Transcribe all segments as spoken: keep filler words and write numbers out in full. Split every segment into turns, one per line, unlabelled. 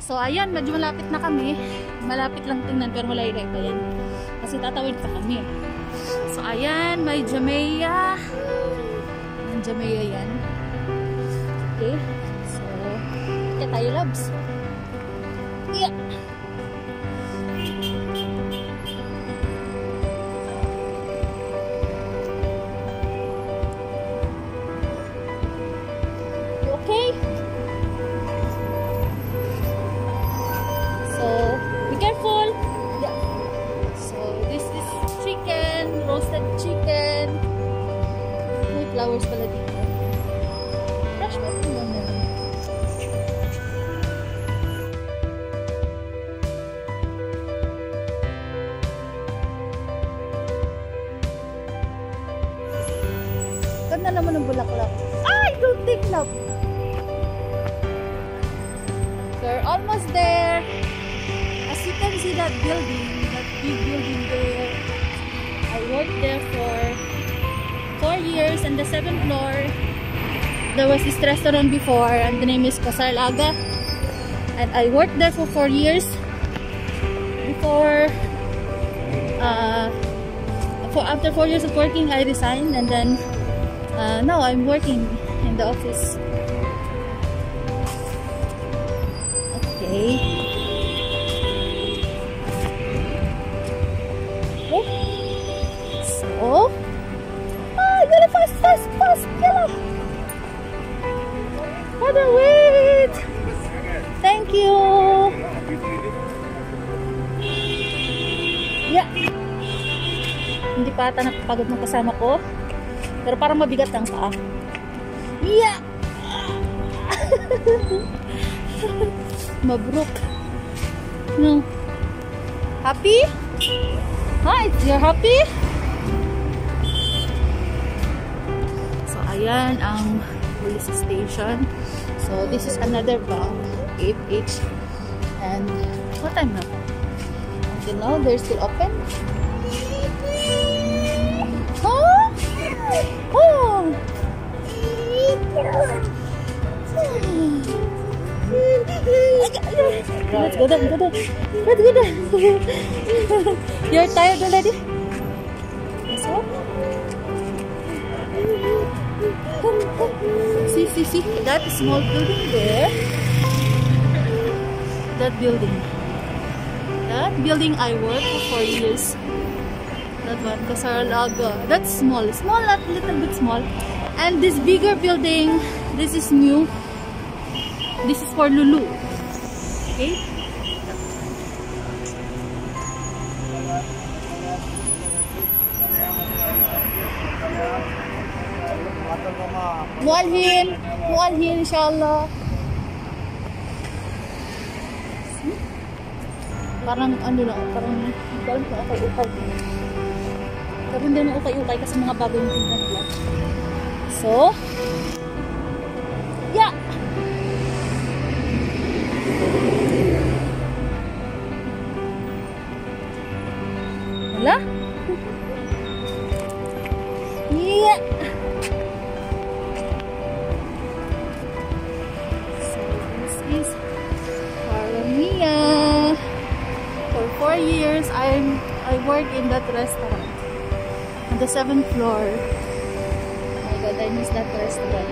So, ayan, medyo malapit na kami. Malapit lang tingnan, pero malaylay pa yan. Kasi tatawid pa kami. So, ayan, may Jamea. Ang Jamea yan. Okay. So, kaya tayo, loves. Yeah. Okay. So, be careful. Yeah. So, this is chicken, roasted chicken. May flowers pala dito. Fresh pa ito lang naman. Ganda naman ng bulaklak. Ay! Don't take love! We're almost there. As you can see that building, that big building there. I worked there for four years on the seventh floor. There was this restaurant before and the name is Pasar Laga. And I worked there for four years. Before, uh, for after four years of working, I resigned and then uh, now I'm working in the office. Okay. So, ah, gotta fast, fast, fast, yalla. Brother, wait. Thank you. Yeah. Hindi pa ata nakapagod ng kasama ko. Pero parang mabigat lang sa ah. Yeah. Mabruk. No. Happy? Hi, you're happy? So, ayan ang police station. So, this is another bank, eight H. And, what time now? Until now, they're still open. Huh? Oh! Let's go down, go down. Let's go down. You're tired already? Let's go. See, see, see. That small building there. That building. That building I worked for four years. That one, Pasar Laga. That's small. Small, not a little bit small. And this bigger building, this is new. This is for Lulu. Okay? Mualhin, mualhin inshallah. Hmm? Parang ano lang, parang parang ukay-ukay. Pero hindi naman ukay-ukay kasi mga bago yung tinda nila. So, yeah. Wala? Yeah. So this is Farwaniya. For four years, I'm I work in that restaurant on the seventh floor. Oh my God, I miss that restaurant.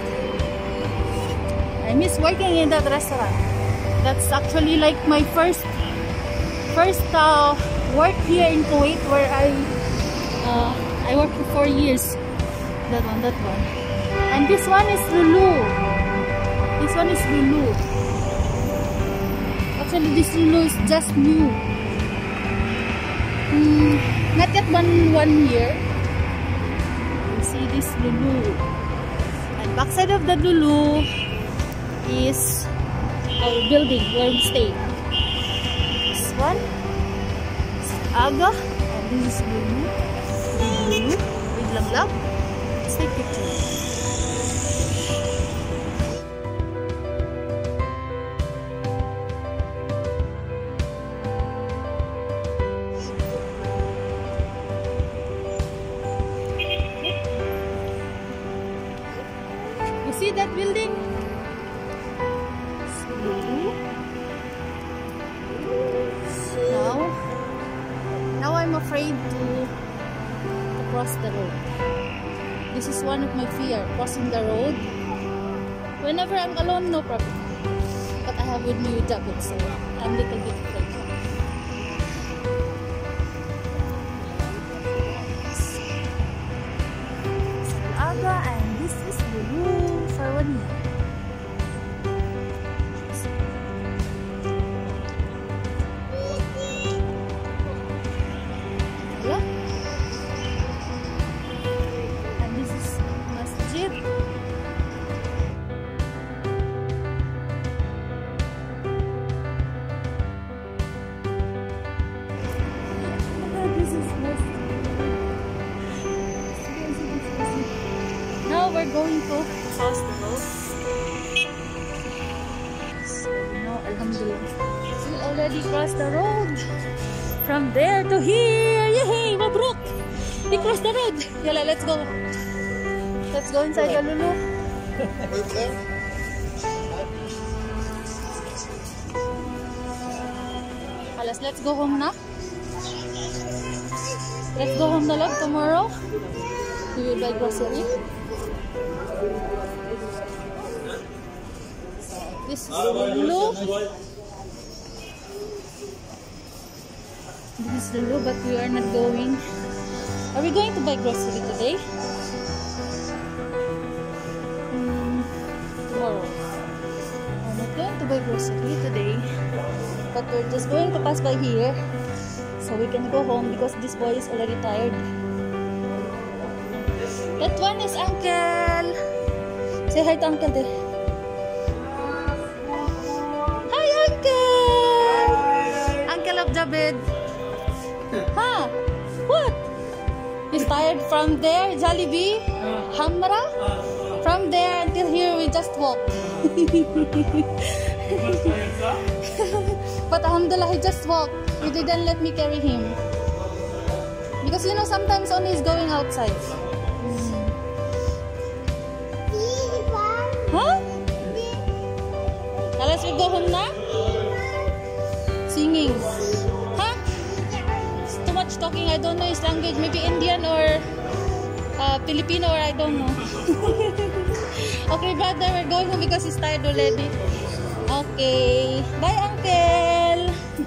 I miss working in that restaurant. That's actually like my first first uh, work here in Kuwait, where I uh, I worked for four years. That one, that one. And this one is Lulu. This one is Lulu. Actually, this Lulu is just new. Mm, not yet one one year. You see this Lulu. And backside of the Lulu is our building where we stay. This one is Aga, and this is Lulu. Lulu with Lovelots. Let's take pictures. You see that building? cross the road. This is one of my fear, crossing the road. Whenever I'm alone, no problem. But I have with me with Javed, so I'm a little bit afraid. Aga, and this is Lulu Farwaniya. And this is Masjid. Now we're going to cross the road. So now, alhamdulillah, we already crossed the road. From there to here. Yay! Mabruk! We crossed the road. Yalla, let's go. Let's go inside the Lulu. Alas, let's go home na. Let's go home na love tomorrow. We will buy grocery. This is Lulu. This is Lulu, but we are not going. Are we going to buy grocery today? Hmm, tomorrow. We're not going to buy grocery today, but we're just going to pass by here so we can go home because this boy is already tired. That one is Uncle. Say hi to Uncle there. Hi, Uncle. Uncle of Javed. Huh? What? He's tired from there, Jollibee, Hamra. From there until here, we just walk. But alhamdulillah, he just walked. He didn't let me carry him. Because you know, sometimes only he's going outside. Huh? Now let's we go home na? Singing. Huh? It's too much talking. I don't know his language. Maybe Indian or uh, Filipino or I don't know. Okay, brother, we're going home because he's tired already. Okay. Bye, Uncle.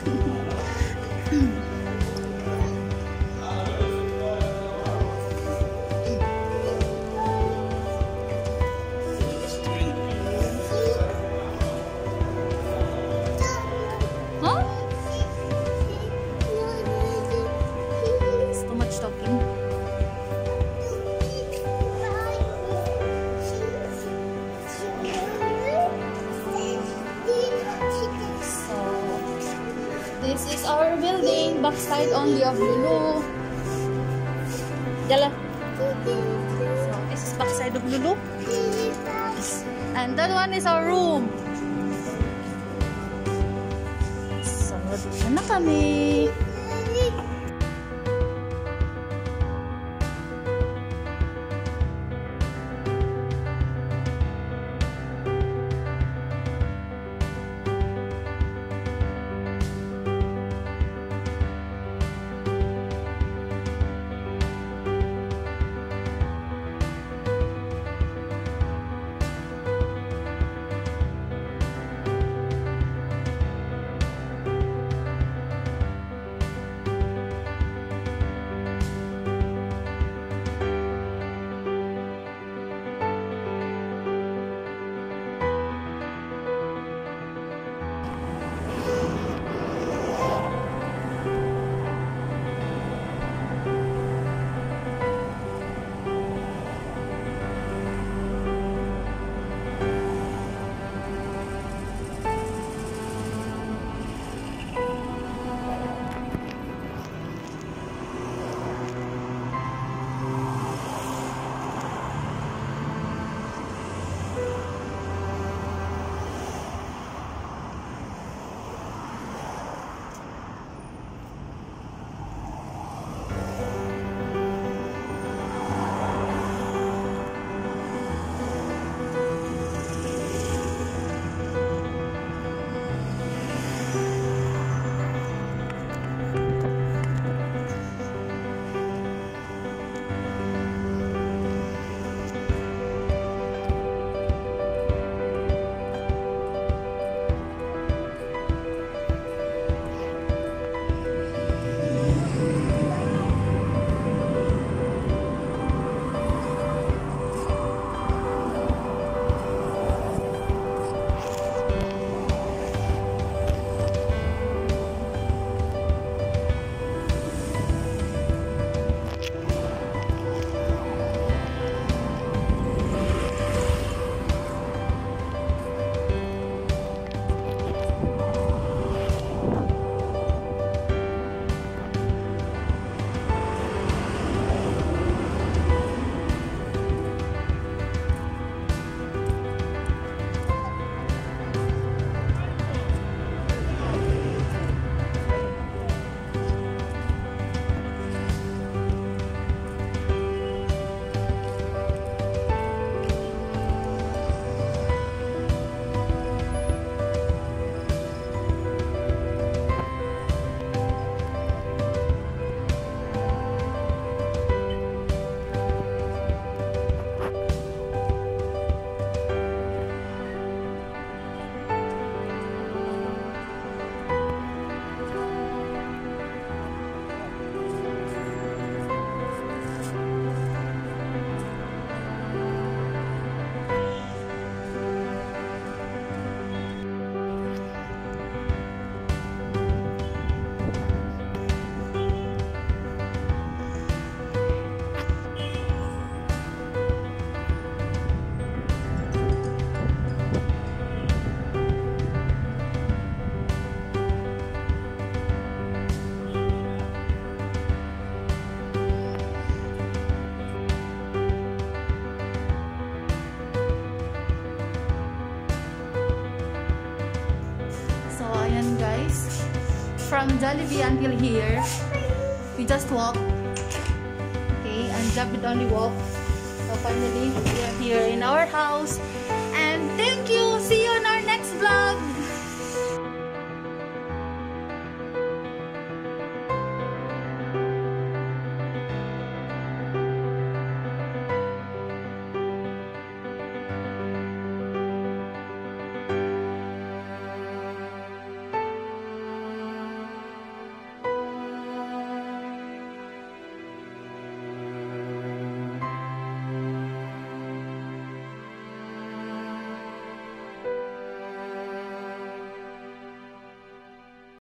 This is our building, backside only of Lulu. Yala. So this is backside of Lulu. And that one is our room. So dito na kami. walking, guys. From Jollibee until here, we just walk. Okay, and Javed only walk. So finally, we are here in our house.